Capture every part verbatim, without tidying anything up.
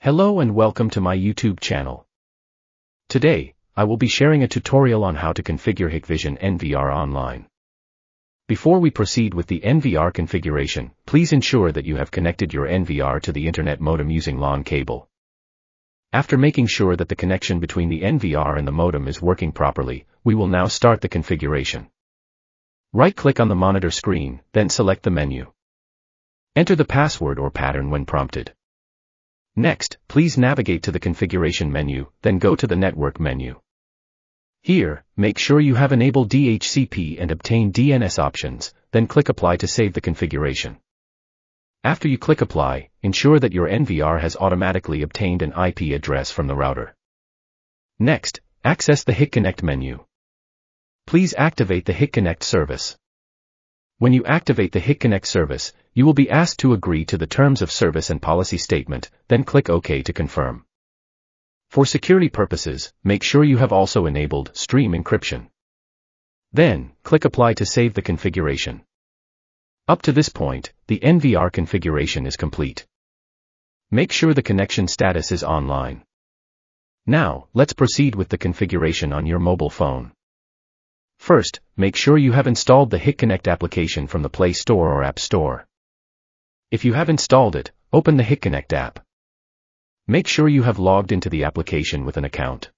Hello and welcome to my YouTube channel. Today, I will be sharing a tutorial on how to configure Hikvision N V R Online. Before we proceed with the N V R configuration, please ensure that you have connected your N V R to the Internet modem using LAN cable. After making sure that the connection between the N V R and the modem is working properly, we will now start the configuration. Right-click on the monitor screen, then select the menu. Enter the password or pattern when prompted. Next, please navigate to the configuration menu, then go to the network menu. Here, make sure you have enabled D H C P and obtain D N S options, then click Apply to save the configuration. After you click Apply, ensure that your N V R has automatically obtained an I P address from the router. Next, access the Hik-Connect menu. Please activate the Hik-Connect service. When you activate the Hik-Connect service, you will be asked to agree to the terms of service and policy statement, then click OK to confirm. For security purposes, make sure you have also enabled Stream Encryption. Then, click Apply to save the configuration. Up to this point, the N V R configuration is complete. Make sure the connection status is online. Now, let's proceed with the configuration on your mobile phone. First, make sure you have installed the Hik-Connect application from the Play Store or App Store. If you have installed it, open the Hik-Connect app. Make sure you have logged into the application with an account.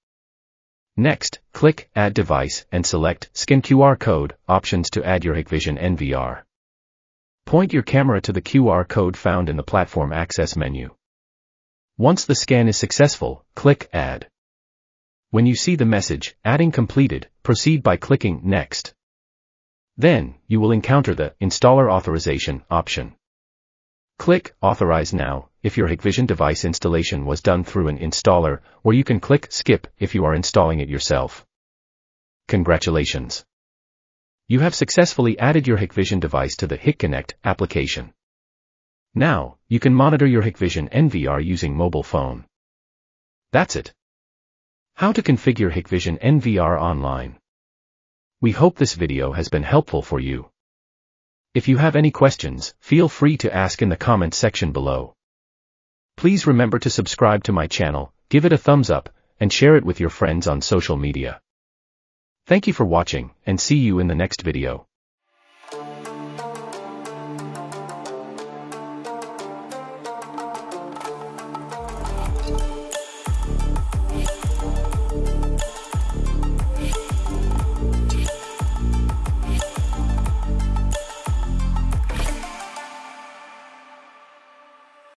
Next, click Add Device and select Scan Q R Code options to add your Hikvision N V R. Point your camera to the Q R code found in the Platform Access menu. Once the scan is successful, click Add. When you see the message, Adding Completed, proceed by clicking Next. Then, you will encounter the Installer Authorization option. Click Authorize Now if your Hikvision device installation was done through an installer, or you can click Skip if you are installing it yourself. Congratulations! You have successfully added your Hikvision device to the Hik-Connect application. Now, you can monitor your Hikvision N V R using mobile phone. That's it. How to configure Hikvision N V R Online. We hope this video has been helpful for you. If you have any questions, feel free to ask in the comment section below. Please remember to subscribe to my channel, give it a thumbs up, and share it with your friends on social media. Thank you for watching, and see you in the next video. Thank you.